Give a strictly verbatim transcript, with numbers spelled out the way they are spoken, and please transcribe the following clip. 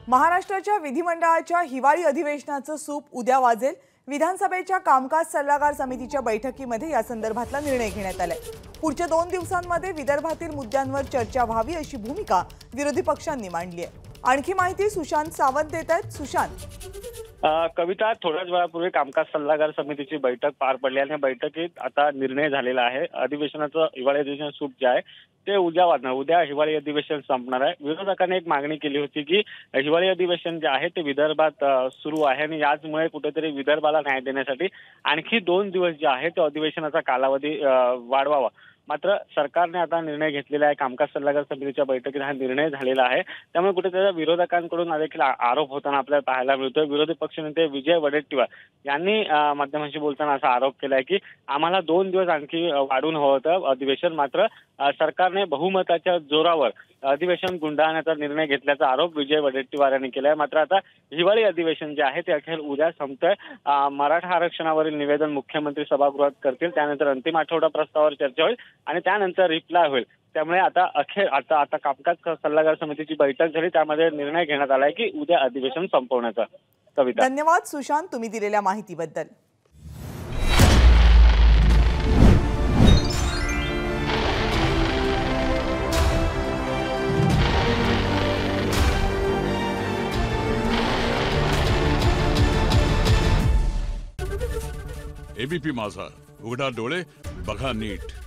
महाराष्ट्राच्या विधिमंडळाच्या हिवाळी अधिवेशनाचं सूप उद्या वाजेल। विधानसभेच्या कामकाज सल्लागार समितीच्या बैठकीमध्ये या संदर्भातला निर्णय घेण्यात आलाय। पुढच्या दोन दिवसांमध्ये विदर्भातील मुद्द्यांवर चर्चा व्हावी अशी भूमिका विरोधी पक्षांनी मांडली आहे। आणखी माहिती सुशांत सावंत देत आहेत। सुशांत, कविता, थोड्याच वेळापूर्वी कामकाज सल्लागार समितीची बैठक पार पडली आणि बैठकीत आता निर्णय झालेला आहे। अधिवेशनाचं हिवाळी अधिवेशन सूप जे आहे ते उद्या वाजणार। उद्या हिवाळी अधिवेशन संपणार आहे। विरोधकांनी एक मागणी केली होती की हिवाळी अधिवेशन जे आहे ते विदर्भात सुरू आहे आणि याचमुळे कुठेतरी विदर्भाला न्याय देण्यासाठी आणखी दोन दिवस जे आहे ते अधिवेशनाचा कालावधी वाढवावा। मात्र सरकारने आता निर्णय घेतलेला आहे। कामकाज सल्लागार समितीच्या बैठकीत हा निर्णय झालेला आहे। त्यामुळे कुठेतरी विरोधकांकडून देखील आरोप होताना आपल्याला पाहायला मिळतोय। विरोधी पक्षनेते विजय वडेट्टीवार यांनी माध्यमांशी बोलताना असा आरोप केलाय की आम्हाला दोन दिवस आणखी वाढून हवं होतं अधिवेशन, मात्र सरकारने बहुमताच्या जोरावर अधिवेशन गुंडाळण्याचा निर्णय घेतल्याचा आरोप विजय वडेट्टीवार यांनी केलाय। मात्र आता हिवाळी अधिवेशन जे आहे ते अखेर उद्या संपतंय। मराठा आरक्षणावरील निवेदन मुख्यमंत्री सभागृहात करतील, त्यानंतर अंतिम आठवडा प्रस्तावावर चर्चा होईल आणि त्यानंतर रिप्लाय होईल। त्यामुळे आता अखेर आता आता कामकाज सल्लागार समितीची बैठक झाली, त्यामध्ये निर्णय घेण्यात आलाय की उद्या अधिवेशन संपवण्याचा। कविता, धन्यवाद सुशांत, तुम्ही दिलेल्या माहितीबद्दल। एबीपी माझा, उघडा डोळे बघा नीट।